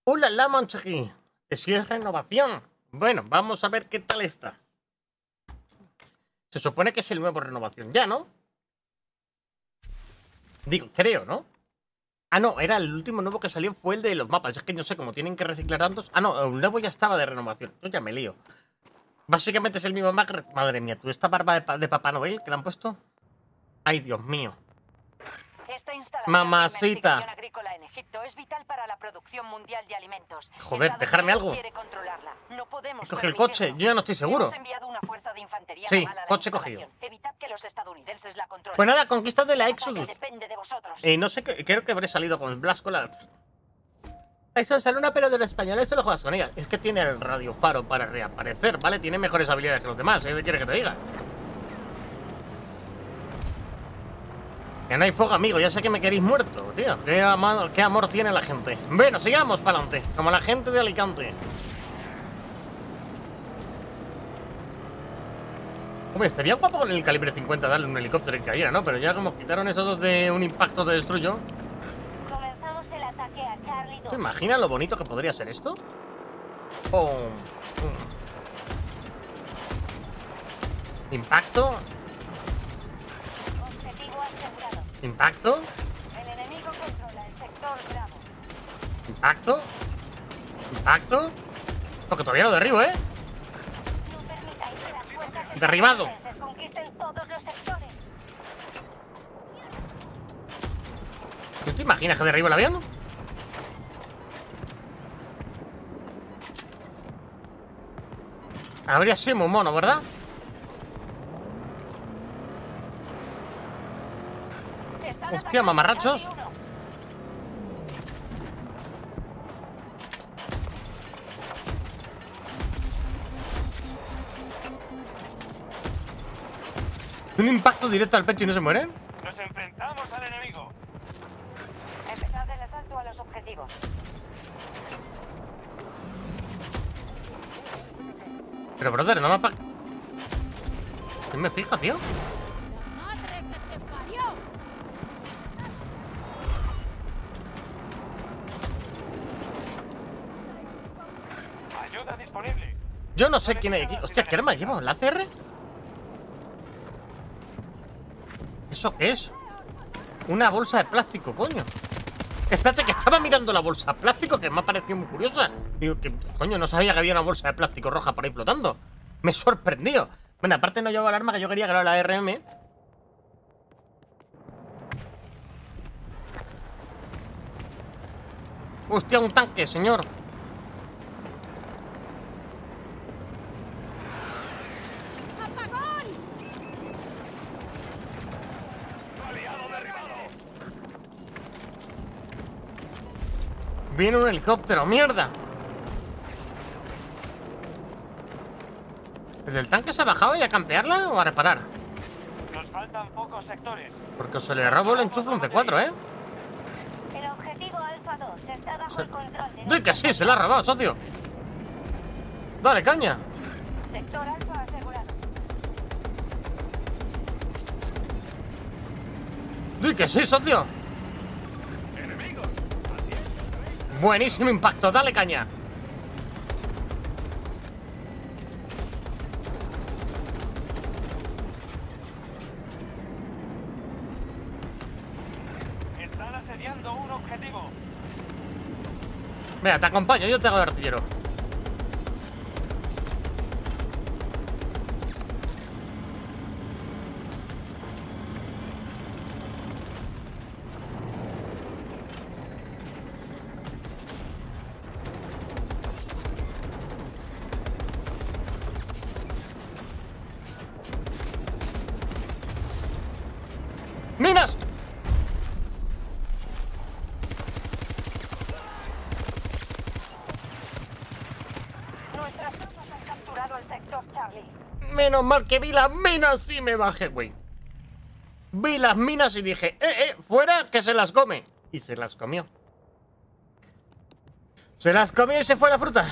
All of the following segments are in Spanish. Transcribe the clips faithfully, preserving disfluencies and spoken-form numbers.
¡Hola, la Monchegui! Que si es renovación. Bueno, vamos a ver qué tal está. Se supone que es el nuevo renovación ya, ¿no? Digo, creo, ¿no? Ah, no, era el último nuevo que salió fue el de los mapas. Es que no sé cómo tienen que reciclar tantos. Ah, no, el nuevo ya estaba de renovación. Yo ya me lío. Básicamente es el mismo Magret. Madre mía, ¿tú esta barba de, pa de Papá Noel que le han puesto? Ay, Dios mío. Esta instalación Mamacita. de agrícola en Egipto es vital para la producción mundial de alimentos. Joder, Estados dejarme Unidos algo. quiere controlarla. No podemos Coge el coche, permitirlo. yo ya no estoy seguro. Hemos enviado una fuerza de infantería Sí, naval a la coche instalación. cogido. Evitad que los estadounidenses la controlen. Pues nada, conquista de la El ataque Exodus. depende de vosotros. Eh, no sé, creo que habré salido con Blasco la... Eso es una pero del español, esto lo juegas con ella. Es que tiene el radiofaro para reaparecer, ¿vale? Tiene mejores habilidades que los demás, ¿eh? ¿Qué quieres que te diga? Que no hay fuego, amigo, ya sé que me queréis muerto, tío. Qué, amado, qué amor tiene la gente. Bueno, sigamos para adelante, como la gente de Alicante. Hombre, estaría guapo con el calibre cincuenta darle un helicóptero que cayera, ¿no? Pero ya como quitaron esos dos de un impacto te destruyo. Comenzamos el ataque a Charlie dos. ¿Te imaginas lo bonito que podría ser esto? Oh. Impacto. Objetivo asegurado. Impacto. El enemigo controla el sector Bravo. Impacto. Impacto. Porque todavía lo derribo, ¿eh? No permitáis que las fuerzas Derribado. estadounidenses conquisten todos los sectores. ¿Tú te imaginas que derribo el avión? Habría sido muy mono, ¿verdad? Están Hostia, atacando mamarrachos. Charlie uno. Un impacto directo al pecho y no se mueren. Nos enfrentamos al enemigo. Empezad el asalto a los objetivos. Pero, brother, no me apa... ¿Quién me fija, tío? ¡Madre que te parió! Ayuda disponible. Yo no sé quién hay aquí. Hostia, ¿qué arma llevo? ¿La C R? ¿Eso qué es? Una bolsa de plástico, coño. Espérate, que estaba mirando la bolsa de plástico, que me ha parecido muy curiosa. Digo, que coño, no sabía que había una bolsa de plástico roja por ahí flotando. Me sorprendió. Bueno, aparte no llevaba el arma que yo quería, que era la R M. Hostia, un tanque, señor. ¡Apagón! Viene un helicóptero, mierda. ¿El del tanque se ha bajado y a campearla o a reparar? Nos faltan pocos sectores. Porque se le robo el enchufe un C cuatro, ¿eh? El objetivo Alfa dos está bajo Se- el control de... ¡Doy que sí! Se la ha robado, socio. Dale, caña. Sector Alfa asegurado. ¡Doy que sí, socio! Buenísimo impacto, dale caña. Están asediando un objetivo. Mira, te acompaño, yo te hago de artillero. ¡Minas! Nuestras tropas han capturado el sector Charlie. Menos mal que vi las minas y me bajé, güey. Vi las minas y dije, eh, eh, fuera, que se las come. Y se las comió. Se las comió y se fue la fruta.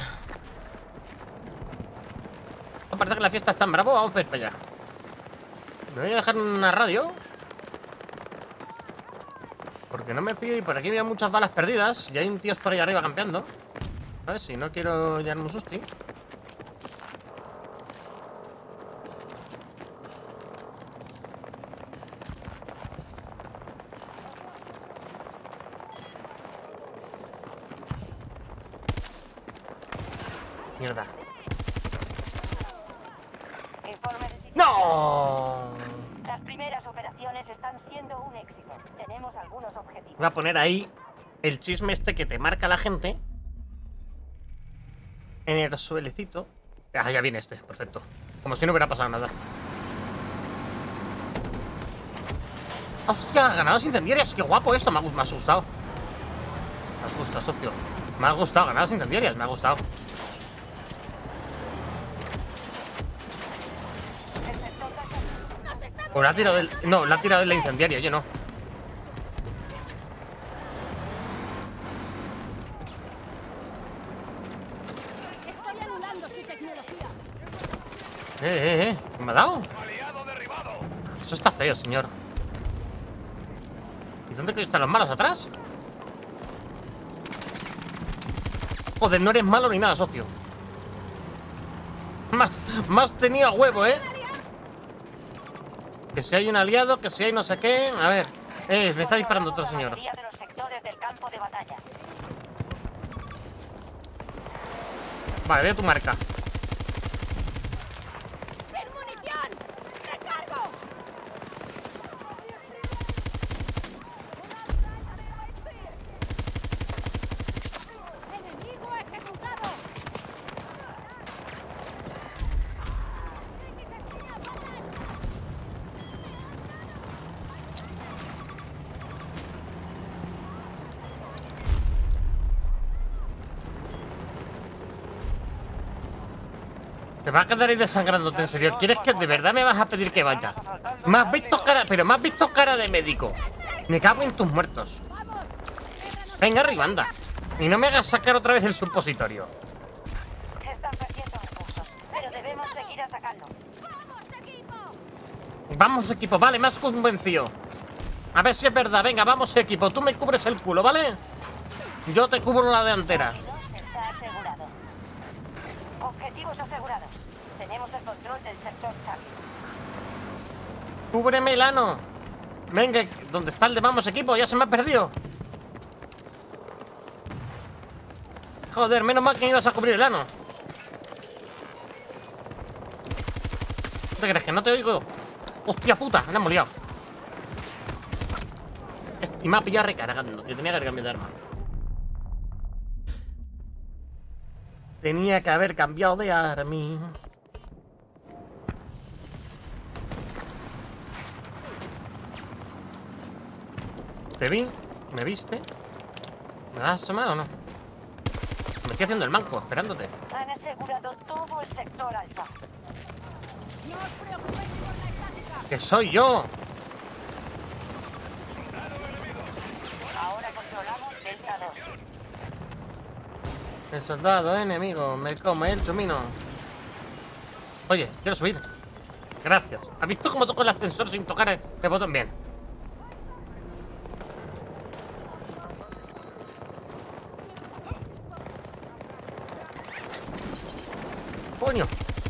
Parece que la fiesta está en Bravo, vamos a ir para allá. Me voy a dejar una radio. Porque no me fío y por aquí había muchas balas perdidas. Y hay un tío por ahí arriba campeando. A ver si no quiero llevarme un susti. Mierda. Informe de... ¡No! Las primeras operaciones están siendo un éxito. Tenemos algunos objetivos. Voy a poner ahí el chisme este que te marca la gente. En el suelecito. Ah, ya viene este, perfecto. Como si no hubiera pasado nada. ¡Hostia! Granadas incendiarias. ¡Qué guapo esto! Me ha, me ha asustado. Me ha gustado, socio. Me ha gustado. Granadas incendiarias. Me ha gustado. O la ha tirado el... No, la ha tirado en la incendiaria. Yo no. Estoy anulando su tecnología. Eh, eh, eh. ¿Qué me ha dado? Aliado derribado. Eso está feo, señor. ¿Y dónde están los malos? ¿Atrás? Joder, no eres malo ni nada, socio. Más, más tenía huevo, ¿eh? Que si hay un aliado, que si hay no sé qué. A ver. Eh, me está disparando otro señor. La mayoría de los sectores del campo de batalla. Vale, veo tu marca. ¡Sin munición! ¡Recargo! ¡Enemigo ejecutado! Te vas a quedar ahí desangrándote, en serio. ¿Quieres que de verdad me vas a pedir que vaya? Me has visto cara, pero me has visto cara de médico. Me cago en tus muertos. Venga, arriba, anda. Y no me hagas sacar otra vez el supositorio. Están perdiendo recursos, pero debemos seguir atacando. Vamos, equipo, vale, me has convencido. A ver si es verdad, venga, vamos, equipo. Tú me cubres el culo, ¿vale? Yo te cubro la delantera. Está asegurado. Objetivos asegurados. Tenemos el control del sector Charlie. Cúbreme el ano. Venga, ¿dónde está el de vamos, equipo? Ya se me ha perdido. Joder, menos mal que me ibas a cubrir el ano. ¿Te crees que no te oigo? ¡Hostia puta! Me han liado. Y me ha pillado recargando. Que tenía que haber cambiado de arma. Tenía que haber cambiado de arma. ¿Te vi? ¿Me viste? ¿Me vas a asomar o no? Me estoy haciendo el manco, esperándote. Han asegurado todo el sector alfa. ¡Que soy yo! Ahora controlamos Delta dos. El soldado enemigo me come el chumino. Oye, quiero subir. Gracias. ¿Has visto cómo toco el ascensor sin tocar el, el botón? Bien. Coño.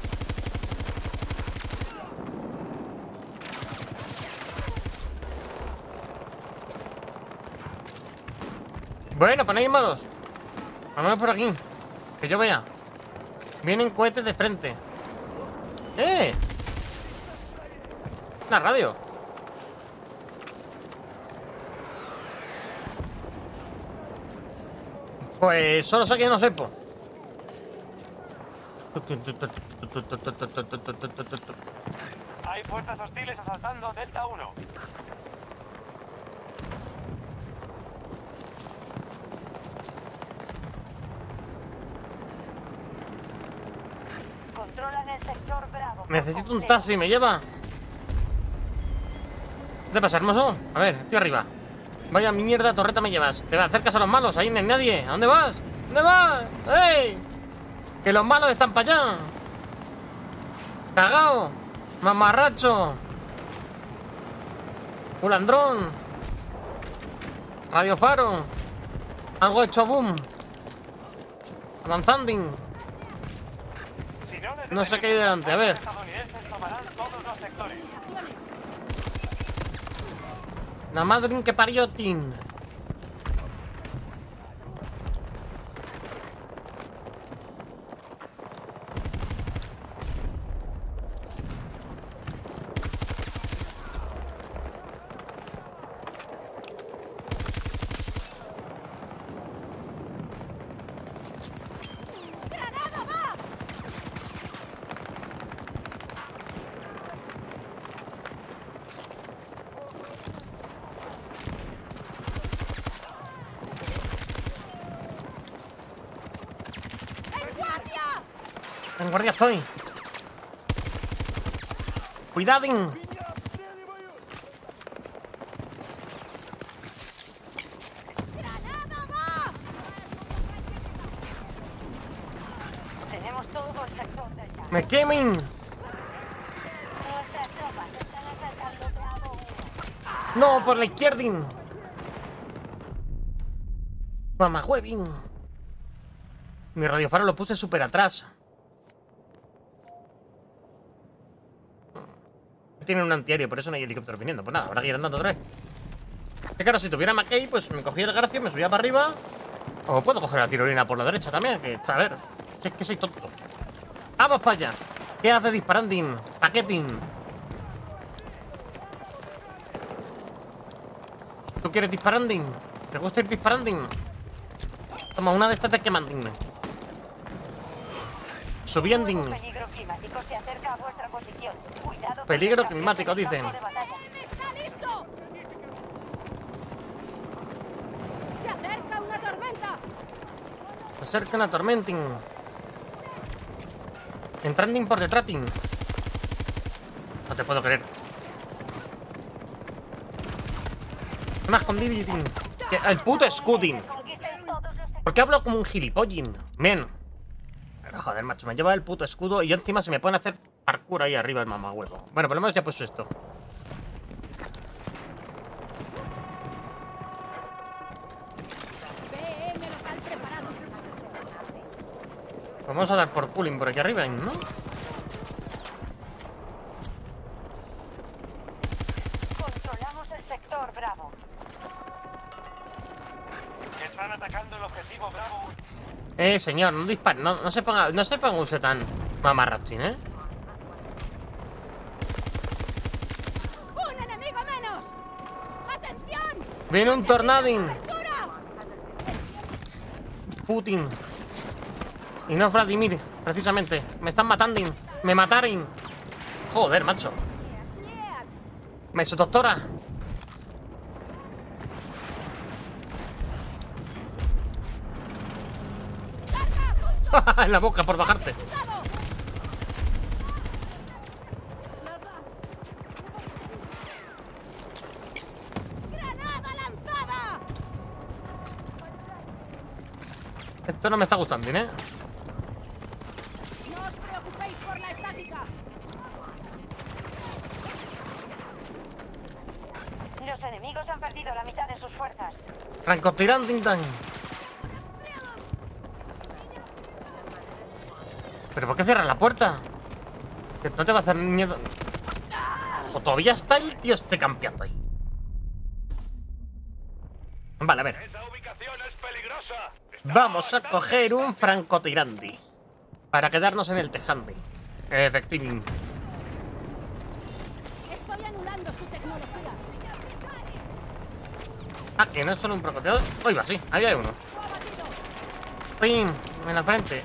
Bueno, pues no hay malos. Vámonos por aquí. Que yo vea. Vienen cohetes de frente. ¡Eh! La radio. Pues solo sé que no sepo. Hay fuerzas hostiles asaltando Delta uno. Controlan el sector Bravo. Necesito un taxi, ¿me lleva? ¿Qué te pasa, hermoso? A ver, estoy arriba. Vaya mierda, torreta me llevas. ¿Te acercas a los malos? Ahí no hay nadie. ¿A dónde vas? ¿Dónde vas? ¡Ey! Que los malos están para allá. Cagao. Mamarracho. Culandrón. Radio Faro. Algo hecho boom. Avanzando. Si no, les No sé qué hay delante, a ver. Los estadounidenses tomarán todos los sectores. La madre que parió, Tin. En guardia estoy. Cuidadín. Tenemos todo el sector del Charlie. Me quemen. Nuestras tropas están acercando Bravo uno. No, por la izquierda. Mamá huevín. Mi radiofaro lo puse súper atrás. Tiene un antiaéreo, por eso no hay helicóptero viniendo. Pues nada, habrá que ir andando otra vez. Es que claro, si tuviera McKay, pues me cogía el Garcio, me subía para arriba. O puedo coger la tirolina por la derecha también. Que, a ver, si es que soy tonto. ¡Vamos para allá! ¿Qué hace disparanding? Paqueting. ¿Tú quieres disparanding? ¿Te gusta ir disparanding? Toma, una de estas te quemanding. Subiending. Nuevo peligro climático se acerca a vuestra posición. Cuidado con Peligro el camión climático, del dicen. campo de batalla. ¡Está listo! ¡Se acerca una tormenta! Se acerca una tormenting. Entranding por detrás. No te puedo creer. Más escondiditín. Que el puto Scooding. Conquisten todos los sectores. ¿Por qué hablo como un gilipollín? Men. Pero joder, macho, me lleva el puto escudo y encima se me pone a hacer parkour ahí arriba el mamahuevo. Bueno, por lo menos ya he puesto esto. P M local preparado. Vamos a dar por cooling por aquí arriba, ¿no? Controlamos el sector Bravo. Están atacando el objetivo Bravo. Eh, señor, no dispare, no, no se ponga, no se ponga usted tan mamarrachín, ¿eh? ¡Un enemigo menos! ¡Atención! Viene un tornadín. ¡Cobertura! Putin. Y no Vladimir, precisamente. Me están matando. Me mataron. Joder, macho. Meso, doctora. En la boca por bajarte. ¡Granada lanzada! Esto no me está gustando, ¿eh? No os preocupéis por la estática. Los enemigos han perdido la mitad de sus fuerzas. Francotirán, ding dang. ¿Pero por qué cierras la puerta? Que no te va a hacer miedo. O todavía está el tío este campeando ahí. Vale, a ver. Esa ubicación es peligrosa. Vamos a coger un francotirandi para quedarnos en el tejandi. Efectivamente. Estoy anulando su tecnología. Ah, que no es solo un francotirador. Oiga, sí, ahí hay uno. Pim, en la frente.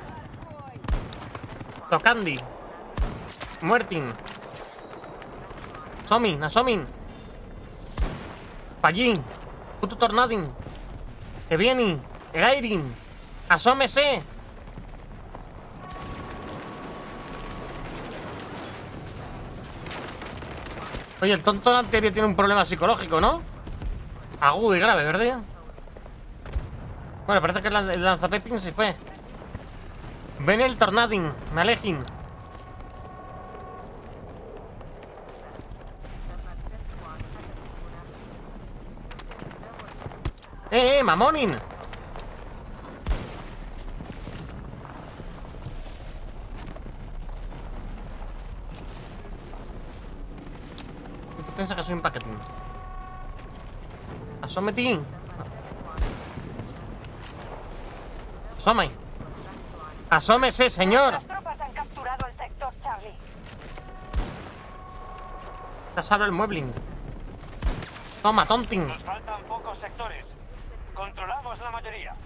Tocandi. Muertin. Somin, Asomin. Fallín. Puto Tornadin. Que viene. Gairin. Asómese. Oye, el tonto anterior tiene un problema psicológico, ¿no? Agudo y grave, ¿verdad? Bueno, parece que el lanzapepin se fue. Ven el Tornadin, me alejin. ¡Eh, eh, mamonin! ¿Tú piensas que soy un paquetín? ¡Asómetín! ¡Asome! ¡Asómese, señor! Las tropas han capturado el sector Charlie. Ya sabe el muebling. Toma, tonting. Nos faltan pocos sectores. Controlamos la mayoría.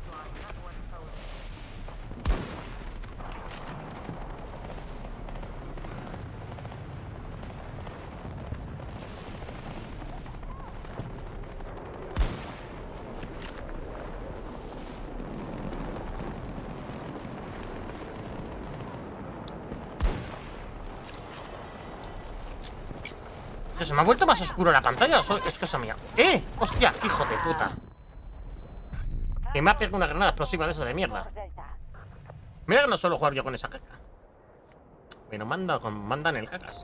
¿Se me ha vuelto más oscuro la pantalla o so- es cosa mía? ¡Eh! ¡Hostia! ¡Hijo de puta! Que me ha pegado una granada explosiva de esa de mierda. Mira que no suelo jugar yo con esa caca. Pero manda con mandan el cacas.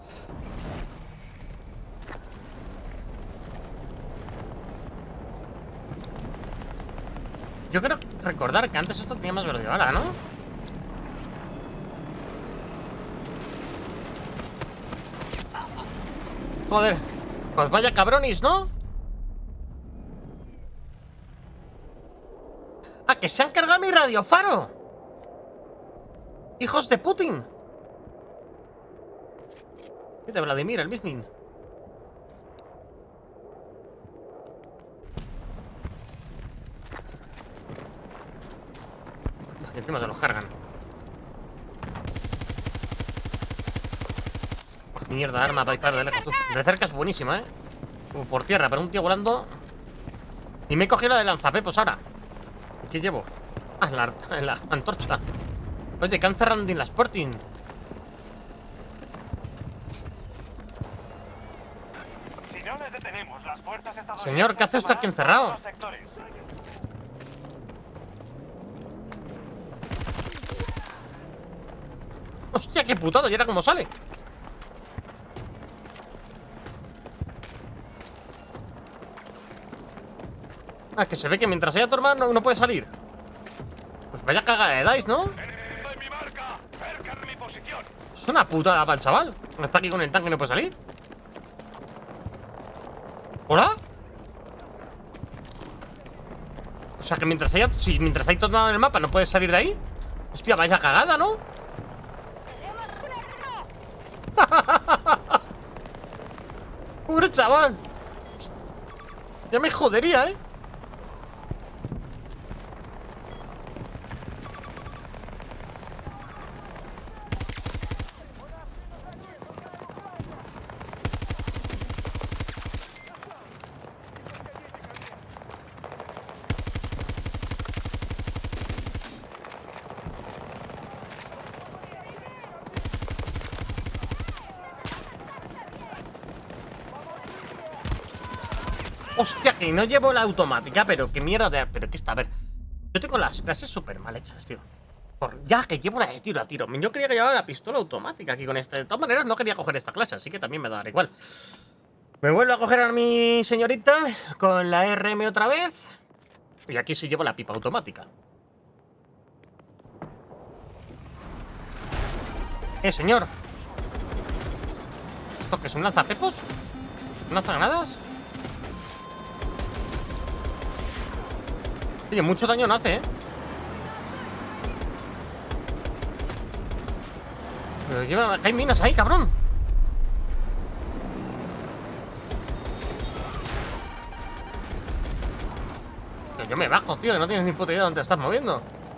Yo creo recordar que antes esto tenía más velocidad ahora, ¿no? Joder, pues vaya cabronis, ¿no? ¡Ah, que se han cargado mi radiofaro! ¡Hijos de Putin! ¿Qué de Vladimir, el mismin? Y encima se los cargan. Mierda, arma para disparar de lejos. De cerca es buenísima, ¿eh? Como por tierra, pero un tío volando. Y me he cogido la de lanzapepos ahora. ¿Qué llevo? Ah, la, la antorcha. Oye, que han cerrado en la Sporting. Si no les detenemos, las fuerzas estadounidenses Señor, ¿qué hace usted aquí encerrado? tomarán todos los sectores. Hostia, qué putada, ¿y era cómo sale? Ah, que se ve que mientras haya tu hermano no puede salir. Pues vaya cagada de dice, ¿no? ¡En mi marca! ¡Cerca de mi posición! Es una putada para el chaval. Está aquí con el tanque y no puede salir. ¿Hola? O sea que mientras haya... Si mientras hay todo en el mapa no puedes salir de ahí. Hostia, vaya cagada, ¿no? Pobre chaval. Ya me jodería, ¿eh? Hostia, que no llevo la automática, pero qué mierda de... Pero que está, a ver. Yo tengo las clases súper mal hechas, tío. Por... Ya, que llevo la de tiro a tiro. Yo quería que llevara la pistola automática aquí con este. De todas maneras, no quería coger esta clase, así que también me da igual. Me vuelvo a coger a mi señorita con la R M otra vez. Y aquí sí llevo la pipa automática. Eh, señor. ¿Esto qué es un lanzapepos? ¿Un lanzagranadas? Oye, mucho daño no hace, ¿eh? Pero lleva... Hay minas ahí, cabrón. Pero yo me bajo, tío, que no tienes ni puta idea de dónde te estás moviendo.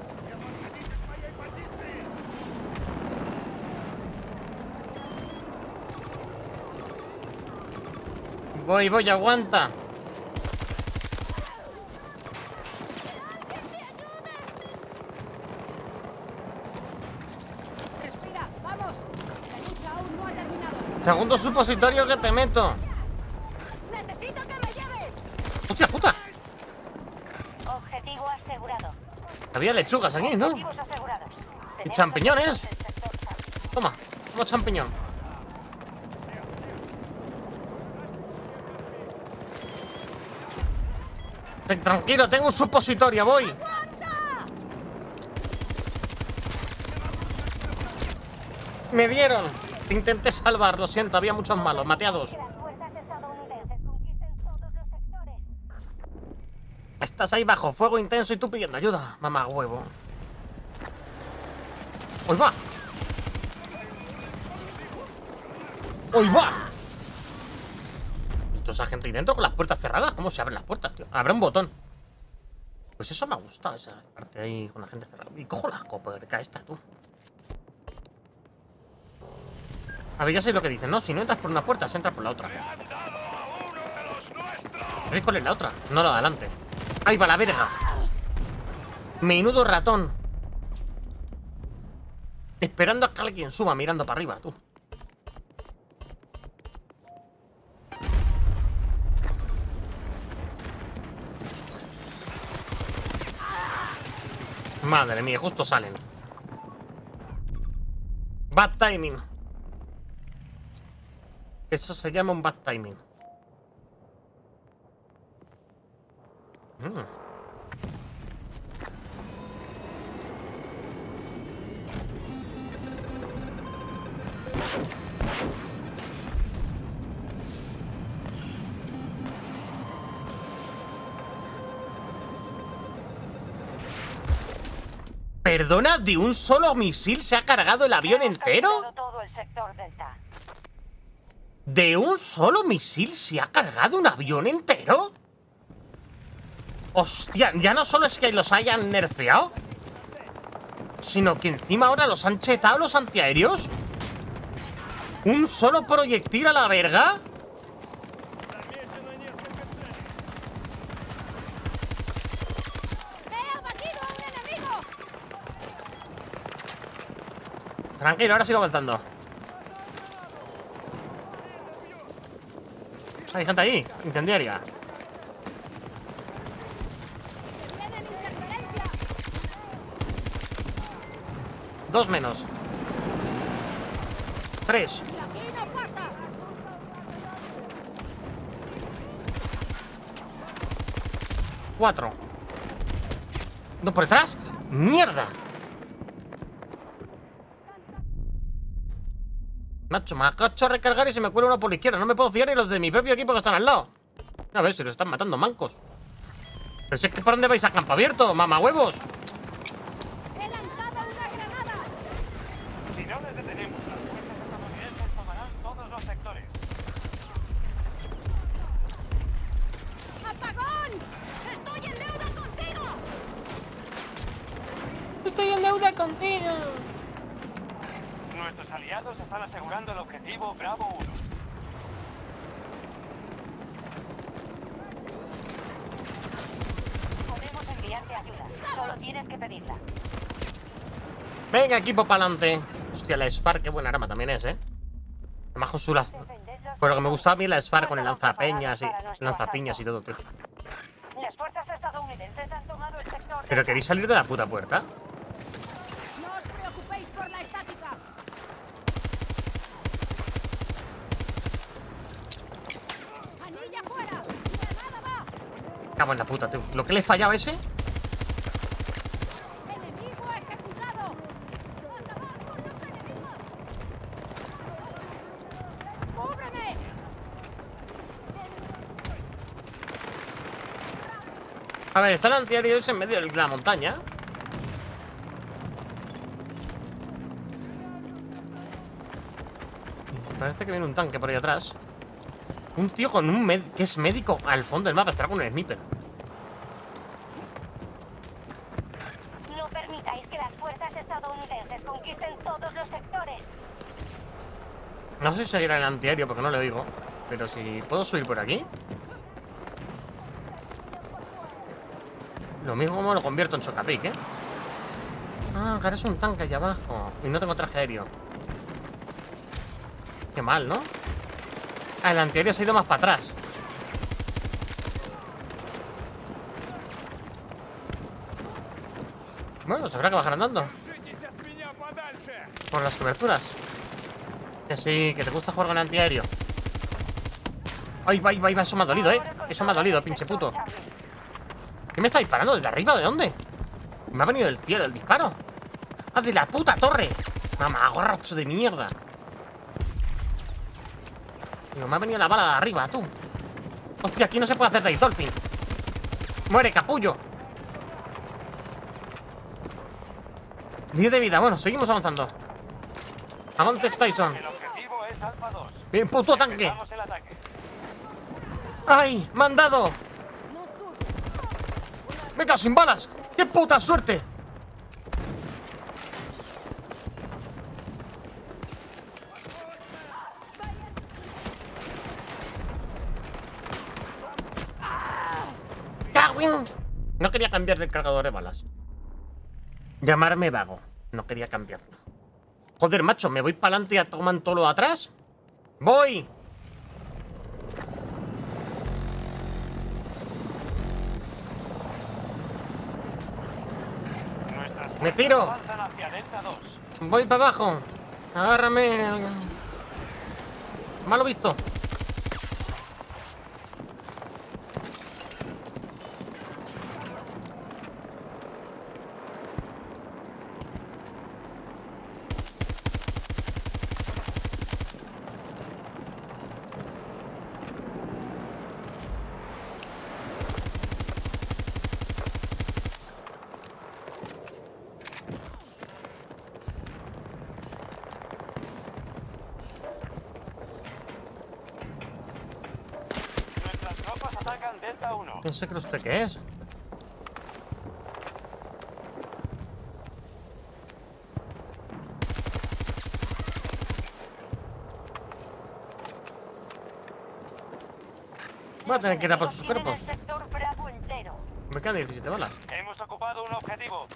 Voy, voy, aguanta. Respira, vamos. La lucha aún no ha terminado. Segundo supositorio que te meto. Necesito que me lleves. ¡Hostia puta! Objetivo asegurado. Había lechugas aquí, ¿no? Objetivos asegurados. Tenemos champiñones. el sector Charlie. Toma, toma champiñón. Tranquilo, tengo un supositorio, voy. Me dieron. Te intenté salvar, lo siento, había muchos malos, maté a dos. Las fuerzas estadounidenses conquisten todos los sectores. Estás ahí bajo fuego intenso y tú pidiendo ayuda, mamá huevo. ¡Hoy va! ¡Hoy va! ¿Toda esa gente ahí dentro con las puertas cerradas? ¿Cómo se abren las puertas, tío? Habrá un botón. Pues eso me ha gustado, esa parte ahí con la gente cerrada. Y cojo la escopeta esta, tú. A ver, ya sé lo que dicen, ¿no? Si no entras por una puerta, se entra por la otra. ¿Veis cuál es la otra? No la de adelante. ¡Ahí va la verga! Menudo ratón. Esperando a que alguien suba mirando para arriba, tú. Madre mía, justo salen. Bad timing. Eso se llama un bad timing. Mm. ¿Perdona? ¿De un solo misil se ha cargado el avión entero? Todo el sector Delta. ¿De un solo misil se ha cargado un avión entero? Hostia, ya no solo es que los hayan nerfeado, sino que encima ahora los han chetado los antiaéreos. ¿Un solo proyectil a la verga? Tranquilo, ahora sigo avanzando. Hay gente ahí, incendiaria. Dos menos. Tres. Cuatro. ¿No por detrás? ¡Mierda! Nacho, me agacho a recargar y se me cuela uno por la izquierda. No me puedo fiar y los de mi propio equipo que están al lado. A ver, si los están matando mancos. Pero si es que ¿por dónde vais a campo abierto, mamá huevos? ¡He lanzado una granada! Si no les detenemos, las fuerzas estadounidenses tomarán todos los sectores. ¡Apagón! ¡Estoy en deuda contigo! Estoy en deuda contigo. Nuestros aliados están asegurando el objetivo Bravo uno. Podemos enviarte ayuda. Solo tienes que pedirla. Venga, equipo para adelante. Hostia, la SFAR, qué buena arma también es, ¿eh? Majo su las... Pero que me gustaba a mí la SFAR con el lanzapeñas y lanzapiñas y todo, tío. Las fuerzas estadounidenses han tomado el sector. ¿Pero queréis salir de la puta puerta? No os preocupéis por la estática. ¡Anilla fuera! ¡Granada va! Cago en la puta, tío. ¿Lo que le he fallado a ese? ¡Enemigo ejecutado! ¡Acabar con los enemigos! ¡Cúbreme! A ver, está el antiaéreo en medio de la montaña. Parece que viene un tanque por ahí atrás. Un tío con un med que es médico al fondo del mapa. Estará con un sniper. No permitáis que las fuerzas estadounidenses conquisten todos los sectores. No sé si seguirá el antiaéreo porque no lo digo. Pero si puedo subir por aquí. Lo mismo lo convierto en chocapic, ¿eh? Ah, que ahora es un tanque allá abajo. Y no tengo traje aéreo. Qué mal, ¿no? Ah, el antiaéreo se ha ido más para atrás. Bueno, se habrá que bajar andando. Por las coberturas. Que sí, que te gusta jugar con el antiaéreo. Ay, va, va, va, eso me ha dolido, ¿eh? Eso me ha dolido, pinche puto. ¿Qué me está disparando? ¿Desde arriba? ¿De dónde? Me ha venido del cielo el disparo. ¡Ah, de la puta torre! Mamagorracho de mierda. Digo, me ha venido la bala de arriba, tú. Hostia, aquí no se puede hacer Dice Dolphin. Muere, capullo. diez de vida, bueno, seguimos avanzando. Avances, Tyson. El objetivo es Alfa dos. Bien, puto tanque. Empezamos el ataque. ¡Ay! ¡Me han dado! ¡Me he quedado sin balas! ¡Qué puta suerte! ¡Cagüín! No quería cambiar de cargador de balas. Llamarme vago. No quería cambiarlo. Joder, macho, ¿me voy para adelante y a toman todo lo atrás? ¡Voy! Nuestras ¡Me tiro! avanzan hacia Delta dos. Voy para abajo. Agárrame. Malo visto. Nuestras tropas atacan Delta uno. ¿Quién se cree usted que es? Voy a tener que ir a por sus Tienen cuerpos. el sector Bravo entero. Me quedan diecisiete balas. Hemos ocupado un objetivo.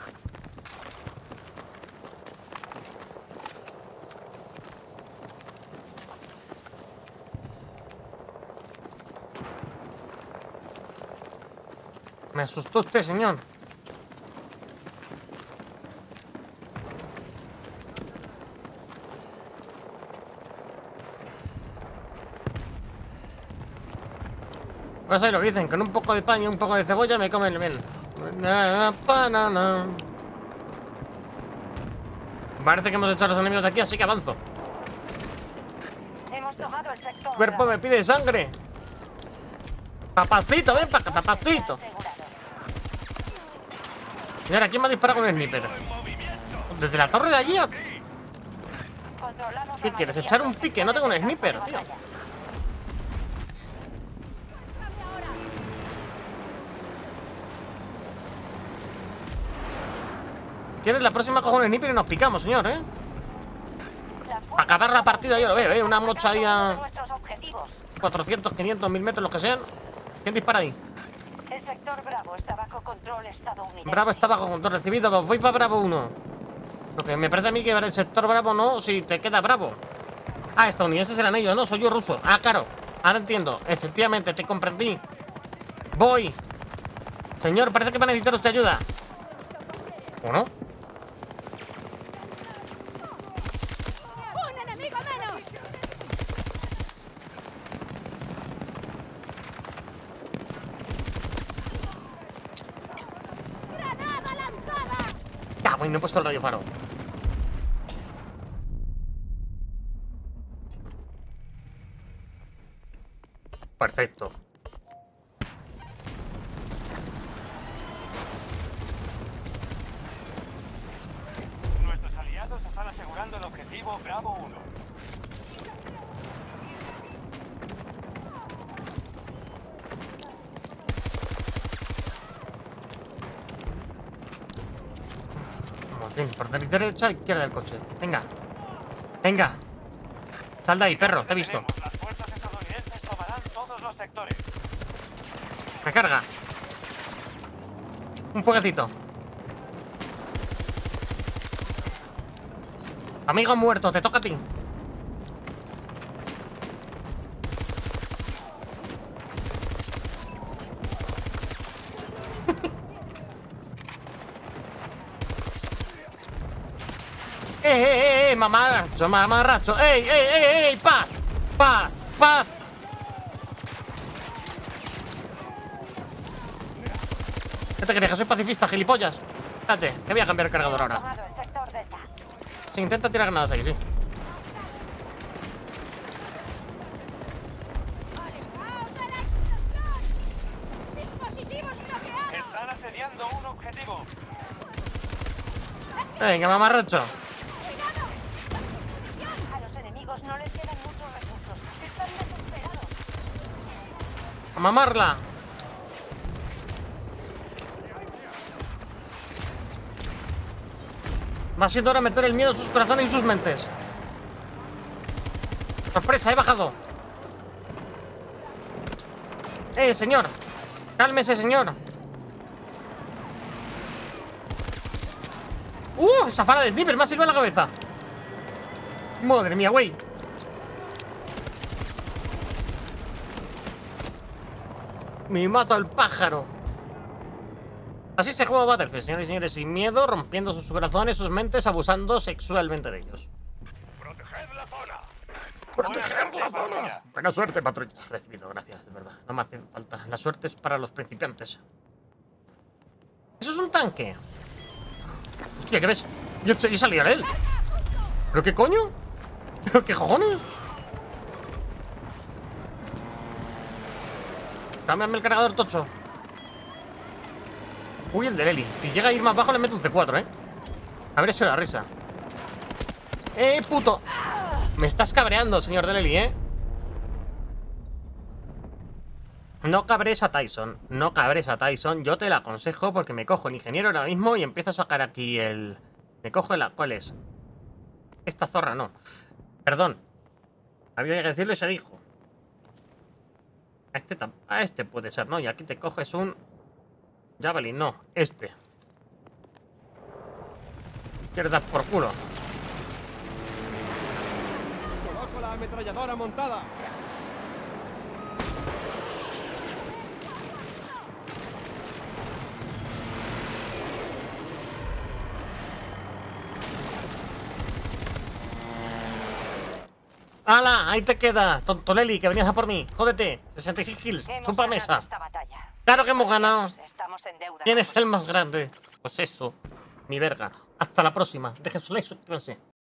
Me asustó usted, señor. Pues ahí lo que dicen, con un poco de pan y un poco de cebolla me comen bien. Parece que hemos echado a los enemigos de aquí, así que avanzo. Hemos tomado el sector El cuerpo Bravo. me pide sangre. Papacito, ven para acá, papacito. Asegurado. Y ahora, ¿quién me ha disparado con el sniper? ¿Desde la torre de allí? o- Controlamos ¿Qué la quieres? mayoría ¿Echar un de los pique? No tengo un sectores de sniper, campo de tío. batalla. ¿Quieres? La próxima cojo un sniper y nos picamos, señor, ¿eh? Las fuerzas Acabar la partida yo lo veo, ¿eh? Una mocha ahí a nuestros objetivos. cuatrocientos, quinientos, mil metros, los que sean. ¿Quién dispara ahí? El sector Bravo está bajo control estadounidense. Bravo está bajo control recibido, pues voy para Bravo uno. Lo que me parece a mí que el sector Bravo no, si te queda Bravo. Ah, estadounidenses eran ellos, no, soy yo ruso. Ah, claro, ahora entiendo. Efectivamente, te comprendí. Voy. Señor, parece que va a necesitar usted ayuda. ¿O no? ¡Un enemigo menos! ¡Granada lanzada! Ah, bueno, no he puesto el radio faro. Perfecto. Nuestros aliados están asegurando el objetivo Bravo uno. Vamos, bien, por derecha, izquierda del coche. Venga. Venga. Sal de ahí, perro, te he visto. Tenemos, las fuerzas estadounidenses tomarán todos los sectores. Recarga. Un fueguecito. Amigo muerto, te toca a ti. ¡Eh, eh, eh! ¡Mamarracho, mamarracho! ¡Ey, ey, ey, ey! ¡Paz! ¡Paz! ¡Paz! ¿Qué te crees? Que soy pacifista, gilipollas. Espérate, que voy a cambiar el cargador Hemos ahora. tomado el sector Delta. Se intenta tirar granadas ahí, sí. ¡Alejaos de la explosión! ¡Dispositivos bloqueados! Están asediando un objetivo. Venga, mamarracho. A los enemigos no les quedan muchos recursos. Están desesperados. A mamarla. Va siendo hora de meter el miedo en sus corazones y sus mentes. Sorpresa, he bajado. Eh, señor. Cálmese, señor. ¡Uh! Esa fala de sniper me ha sirvido en la cabeza. Madre mía, güey. Me mato al pájaro. Así se juega Battlefield, señores y señores, sin miedo, rompiendo sus corazones, sus mentes, abusando sexualmente de ellos. Proteged la zona. ¡Proteger la zona! Buena suerte, patrulla. Recibido, gracias, de verdad. No me hace falta. La suerte es para los principiantes. ¿Eso es un tanque? Hostia, ¿qué ves? Yo, yo salía de él. ¿Pero qué coño? ¿Pero qué cojones? Cámbiame el cargador, tocho. Uy, el de Leli. Si llega a ir más bajo, le meto un C cuatro, ¿eh? A ver, eso es la risa. ¡Eh, puto! Me estás cabreando, señor de Leli, ¿eh? No cabres a Tyson. No cabres a Tyson. Yo te lo aconsejo porque me cojo el ingeniero ahora mismo y empiezo a sacar aquí el... Me cojo la... ¿Cuál es? Esta zorra, no. Perdón. Había que decirlo y se dijo. A este, tam- a este puede ser, ¿no? Y aquí te coges un... Javelin, no. Este. Quieres dar por culo. Coloco la ametralladora montada. ¡Hala! Ahí te quedas, tontoleli, que venías a por mí. Jódete. sesenta y seis kills. Hemos Chupa ganado mesa. esta batalla. Claro que hemos ganado. Estamos en deuda. ¿Quién es el más grande? Pues eso. Mi verga. Hasta la próxima. Dejen su like y suscríbanse.